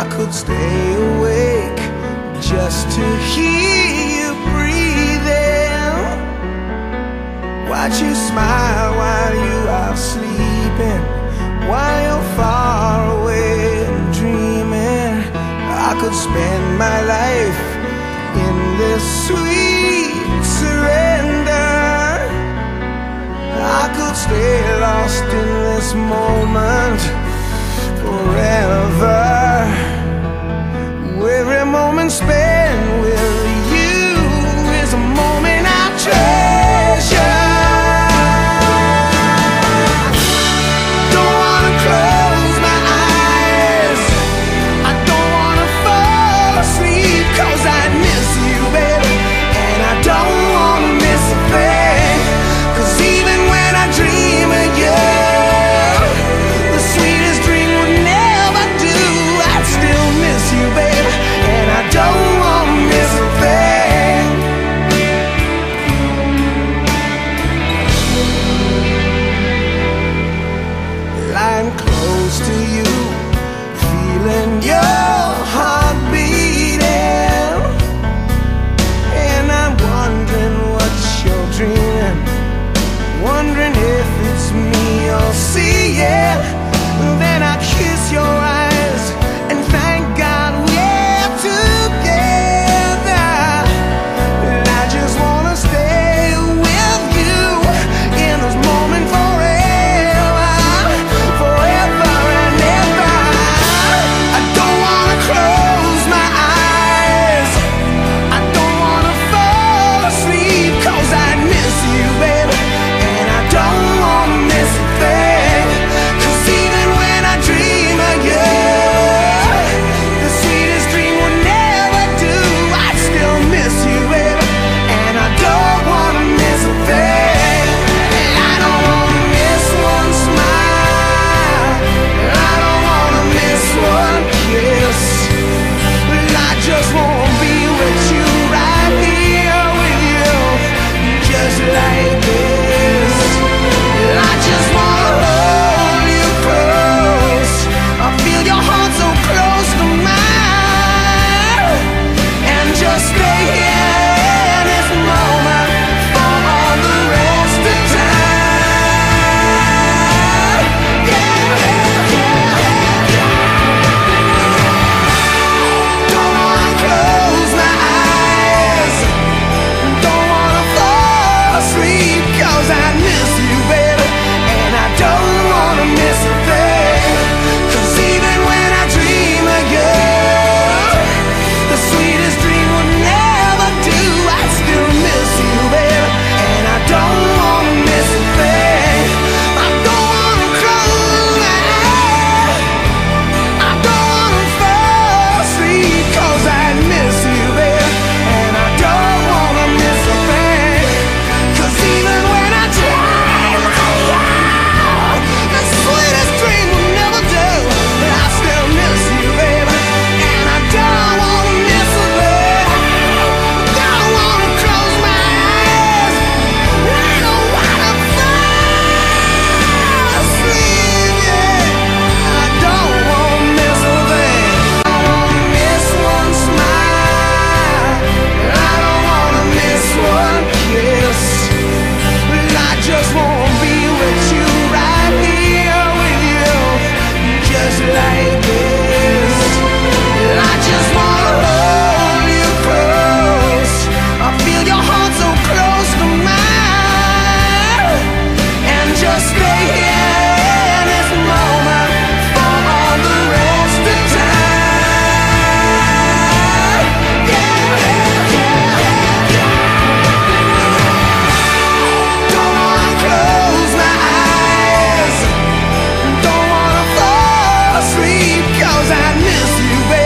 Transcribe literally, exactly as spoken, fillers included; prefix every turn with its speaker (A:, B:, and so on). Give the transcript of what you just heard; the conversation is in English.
A: I could stay awake just to hear you breathing, watch you smile while you are sleeping, while you're far away and dreaming. I could spend my life in this sweet surrender. I could stay lost in this moment forever. Every moment spent with you is a moment I treasure. Don't wanna close my eyes, I don't wanna fall asleep, 'cause I miss you, baby, and I don't wanna miss a thing. 'Cause even when I dream of you, the sweetest dream would never do. I'd still miss you, baby, and I don't wanna miss a thing. Lying close to you, feeling your heart beating, and I'm wondering what you're dreaming, wondering if it's me you're seeing. Then I kiss your eyes and thank God we're together. And I just wanna stay with you in this moment forever, forever and ever. I don't wanna close my eyes, I don't wanna fall asleep, 'cause I miss you, baby, and I don't wanna miss a thing. 'Cause even when I dream of you, the sweetest dream would never do. I'd still miss you, baby, and I don't wanna miss a thing. I don't wanna miss one smile, I don't wanna miss one kiss, I just wanna be with you, right here with you, just like this. I just wanna hold you close, I feel your heart so close to mine, and just stay here in this moment for all the rest of time. Yeah, yeah, yeah, yeah. Don't wanna close my eyes, don't wanna fall asleep, 'cause I miss you, baby, and I don't wanna miss a thing. 'Cause even when I dream of you, the sweetest dream would never do. I still miss you, baby, and I don't wanna miss a thing. I don't wanna close my eyes, I don't wanna fall asleep, 'cause I miss you, baby, and I don't wanna miss a thing. 'Cause even when I dream of you, the sweetest dream will never do. But I still miss you, baby, and I don't wanna miss a thing. Don't wanna close my eyes, I don't wanna fall asleep, yeah. I don't wanna miss a thing. I don't wanna miss one smile, I don't wanna miss one kiss, I just wanna be with you, right here with you, just like this. I just wanna hold you close, I feel your heart so close to mine, and just stay here in this moment for all the rest of time. Yeah, yeah, yeah, yeah. Don't wanna close my eyes, don't wanna fall asleep, 'cause I miss you, baby.